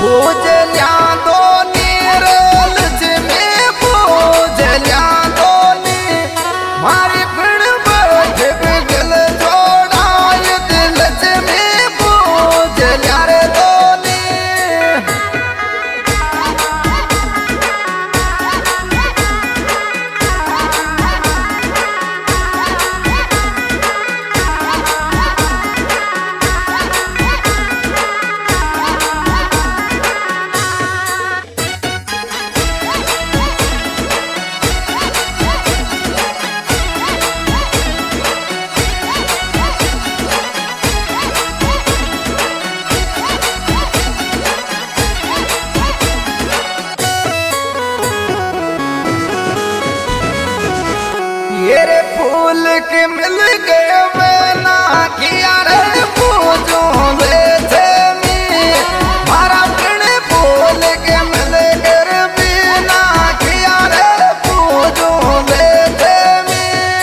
पूजल्या दो नीरल में पूजल्या दो नी मारी फिर बैठ बिगल जोड़ाय दिल में पूजल्या रे दो नी ये रे फूल के मिल गए मैना किया रे पूजो ले थे मी मारा पिण फूल के मिल गए बिना किया रे पूजो ले थे मी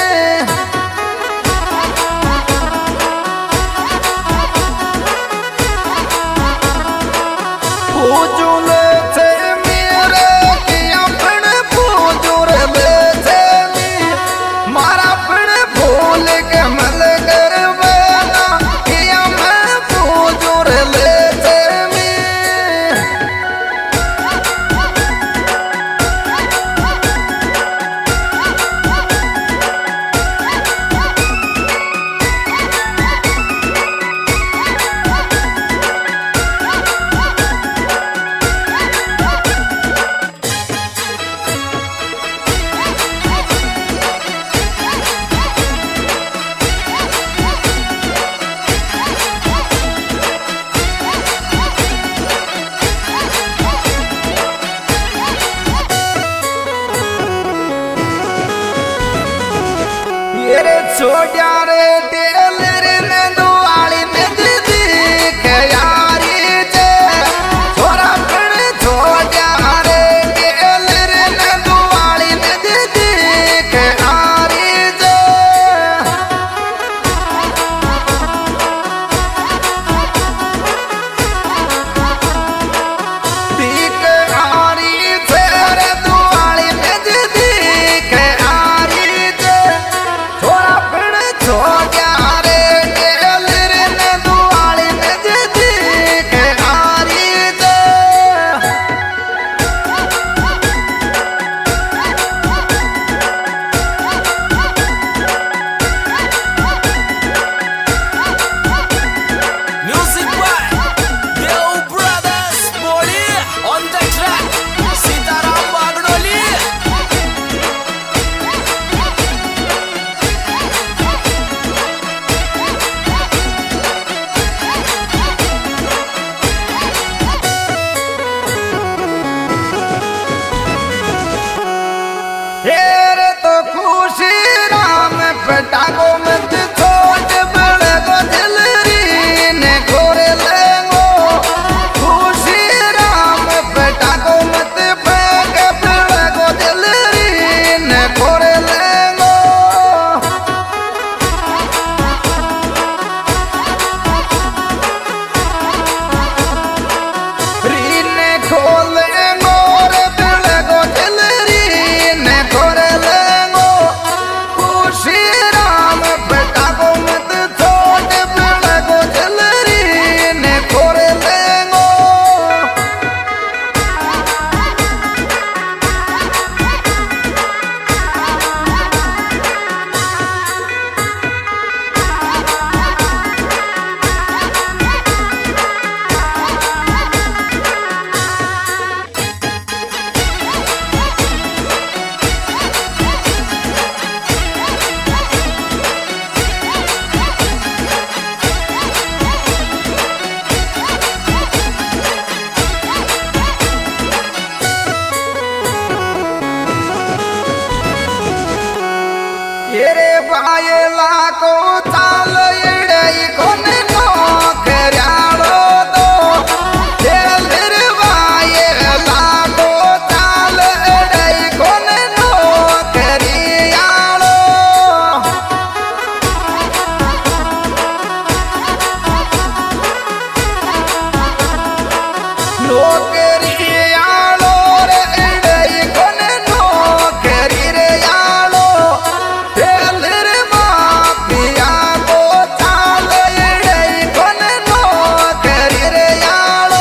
पूजो ले थे मेरे किया पिण पूजो रे ले थे मारा फिर भूल के मल कर बेना किया मैं पूजूर लेते मी ये रे छोड़िया रे टेलर ने दुआली में दिख यारी जे छोरा फिर छोड़िया रे टेलर ने दुआली में दिख यारी जे दिख यारी जे रे दुआली में दिख यारी जे छोरा फिर छोड़िया नौकरी आलो रे इड़ई कोने नौकरी रे आलो तेल रे माफिया को चाल इड़ई कोने नौकरी रे आलो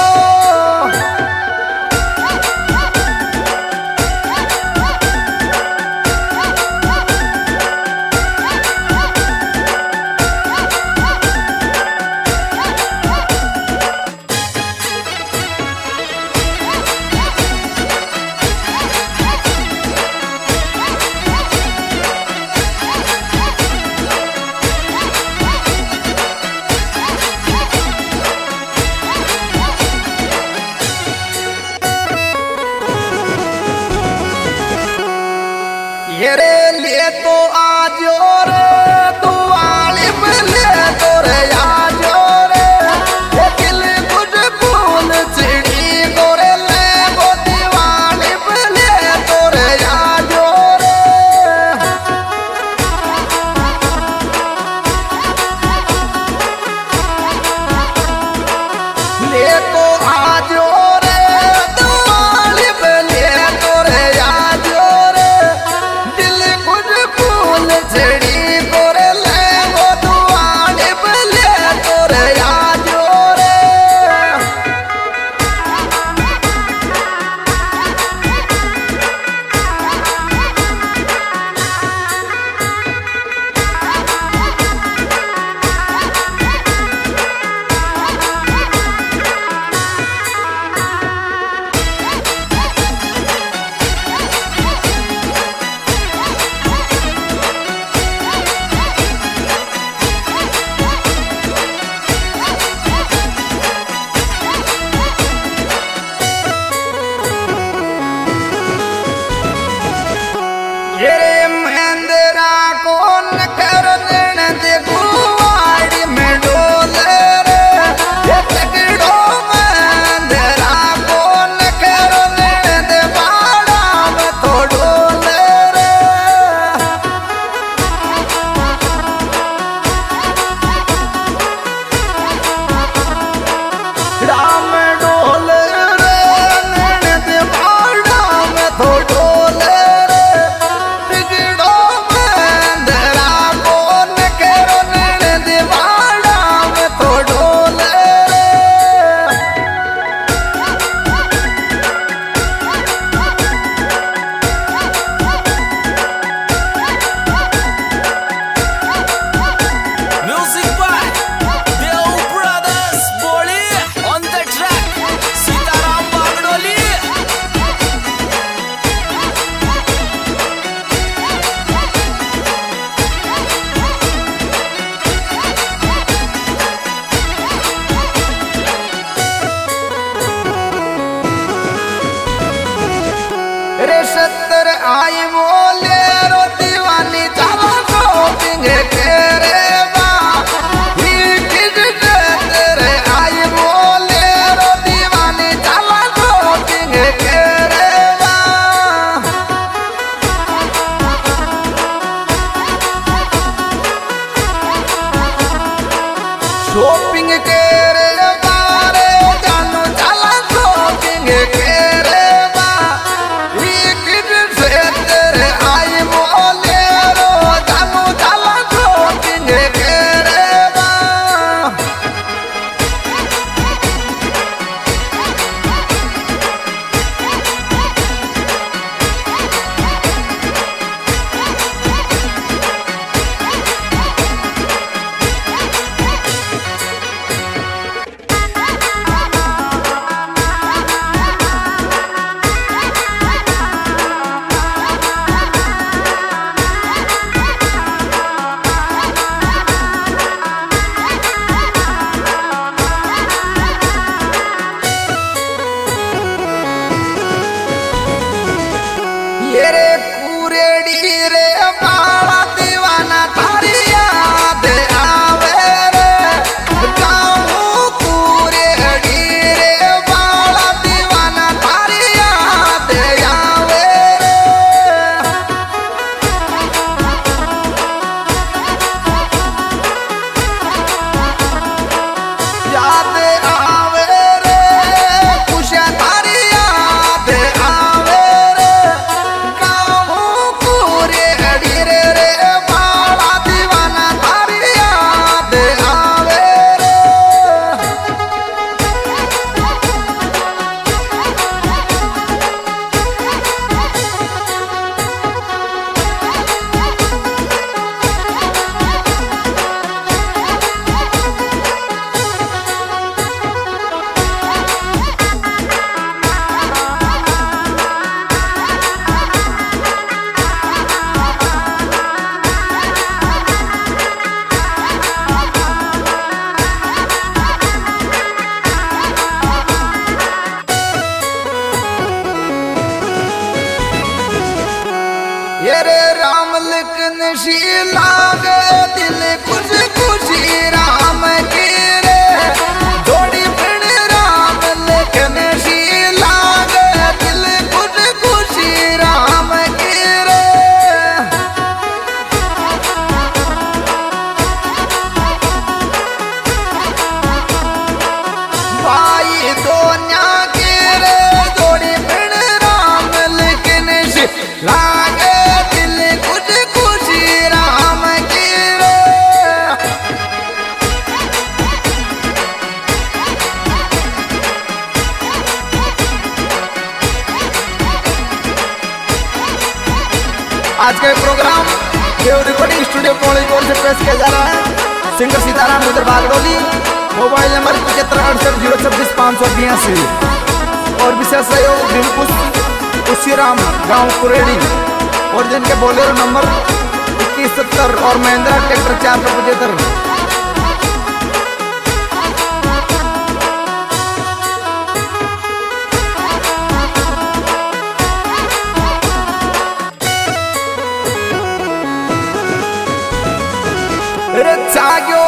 येरे लिए तो आजो रे तू आलिम ले तो रे आजो रे ये दिल कुछ फूल चिड़ी गोरे ले वो दीवानी ले तो रे आजो रे ले तो आजो रे तू आलिम ले तो रे आजो रे छड़ी गोरे ले वो दुआने बले तोरे आजो रे रे सत्तर आई बोले रो दीवानी चावा शॉपिंग करे बा तेरे आई बोले रो दीवानी चावा शॉपिंग करे बा शॉपिंग करे बारे जानो चाला शॉपिंग करे तेरे आई बोले रो जानू चाला सी लागे दिल खुश खुशी राम की रे जोड़ी बिन राम लिखन सी लागे दिल खुश खुशी राम की रे। भाई दोनिया की रे जोड़ी बिन राम लिखन सी लागे आज का programme Dev recording studio college की ओर से पेश किया जा रहा है। सिंगर सीताराम उधर बागडोली, मोबाइल नंबर 7568265582 और विशेष सहयोग भीमपुष्प उसीराम गांव कुरेड़ी और जिनके बोलेरो नंबर 2170 और महिंद्रा ट्रैक्टर 475। जाग्यो